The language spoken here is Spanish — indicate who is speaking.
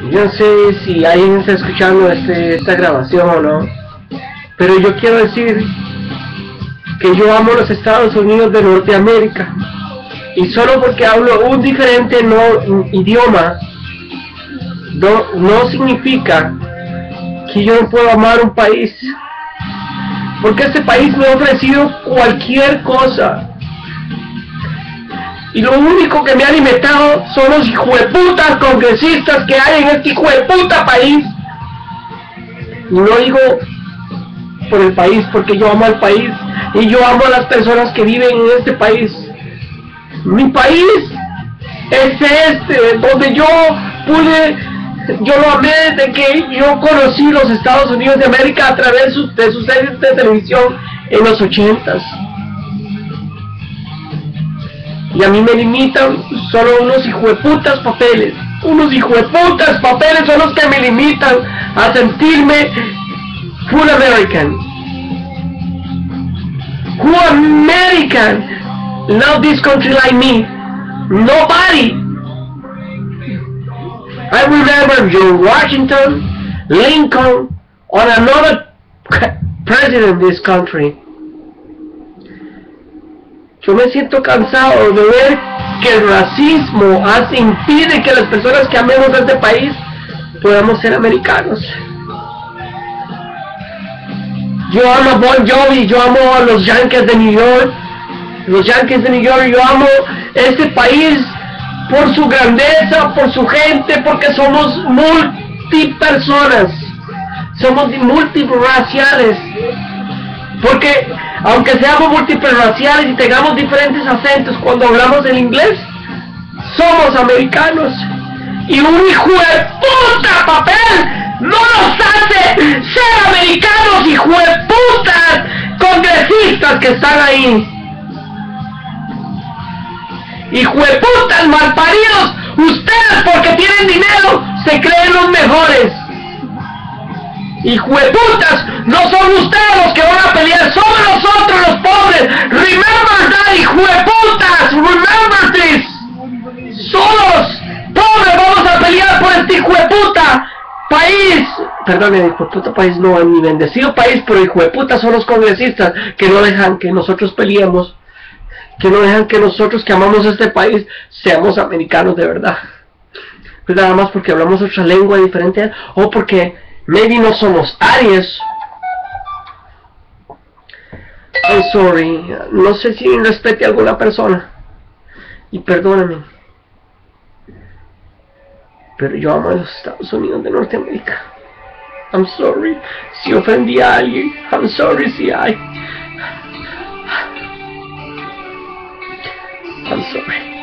Speaker 1: Yo no sé si alguien está escuchando esta grabación o no, pero yo quiero decir que yo amo los Estados Unidos de Norteamérica, y solo porque hablo un diferente idioma no significa que yo no puedo amar un país, porque este país me ha ofrecido cualquier cosa, y lo único que me ha alimentado son los hijueputas congresistas que hay en este hijueputa país. Y no digo por el país, porque yo amo al país y yo amo a las personas que viven en este país. Mi país es donde yo lo amé desde que yo conocí los Estados Unidos de América a través de sus series de televisión en los 80s. Y a mí me limitan solo unos hijueputas papeles. Unos hijueputas papeles son los que me limitan a sentirme full American. Who American love this country like me? Nobody. I remember George Washington, Lincoln, or another president of this country. Yo me siento cansado de ver que el racismo impide que las personas que amemos a este país podamos ser americanos. Yo amo a Bon Jovi, yo amo a los Yankees de New York. Los Yankees de New York, yo amo este país por su grandeza, por su gente, porque somos multipersonas, somos multirraciales. Porque aunque seamos multirraciales y tengamos diferentes acentos cuando hablamos el inglés, somos americanos. Y un hijo de puta papel no nos hace ser americanos, hijo de putas congresistas que están ahí. Hijo de putas malparidos, ustedes porque tienen dinero se creen los mejores. Hijueputas, no son ustedes los que van a pelear, somos nosotros los pobres. Remember that, hijueputas, remember this. Solos, pobres, vamos a pelear por este hijueputa país. Perdón, el hijueputa país no, ni bendecido país, pero hijueputas son los congresistas que no dejan que nosotros peleemos, que no dejan que nosotros que amamos este país seamos americanos de verdad. Pues nada más porque hablamos otra lengua diferente o porque maybe no somos Aries. I'm sorry. No sé si respete a alguna persona. Y perdóname. Pero yo amo a los Estados Unidos de Norteamérica. I'm sorry si ofendí a alguien. I'm sorry si I'm sorry.